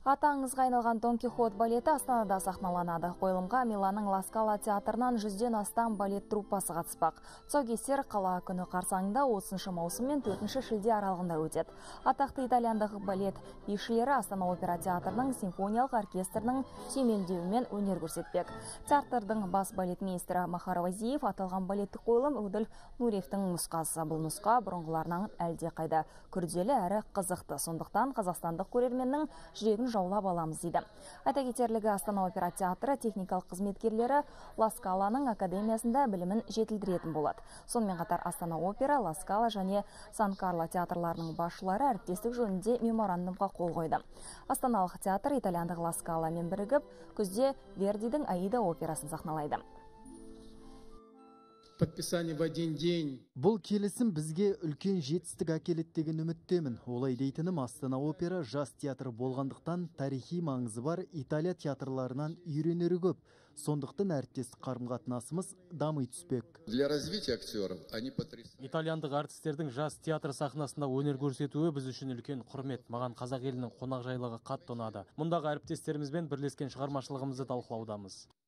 Аты аңызға айналған Дон Кихот балеті Астанада сахналанады. Қойылымға Миланның Ла Скала театрынан 100-ден астам балет труппасы қатыспақ. Тұсаукесер қала күні қарсаңында 30 маусым мен 4 шілде аралығында өтеді. Атақты итальяндық балет бишілері Астана опера театрының симфониялық оркестрінің сүйемелдеуімен өнер көрсетпек. Театрдың бас балетмейстері Махар Вазиев аталған балеттік қойылым Өділ Нуриевтің нұсқасы. Бұл нұсқа бұрынғыларынан әлде қайда күрделі әрі қызықты. Сондықтан қазақстандық көрерменнің жүрегін жаулап аламыз дейді. Айта кетерлігі, Астана опера театры техникалық қызметкерлері Ла Скаланың академиясында білімін жетілдіретін болады. Сонымен қатар Астана опера, Ла Скала және Сан Карло театрларының басшылары әріптестік жөнінде меморандумға қол қойды. Астаналық театр итальяндық Ла Скаламен бірігіп, күзде Вердидің Аида операсын сахналайды. Подписание в один день. Бұл келісім бізге үлкен жетістік әкеледі деген үміттемін. Олай дейтінім, Астана опера жас театр болғандықтан тарихи маңызы бар Италия театрларынан үйренері көп. Сондықтан әріптестік қарым-қатынасымыз дами түспек. Для развития актеров они потрясают. Итальяндық артистердің жас театр сахнасында өнер көрсетуі біз үшін үлкен құрмет. Маған қазақ елінің қонақжайлығы қатты ұнады. Мұндағы әріптестерімізбен бірлескен шығармашылығымызды талқылаудамыз.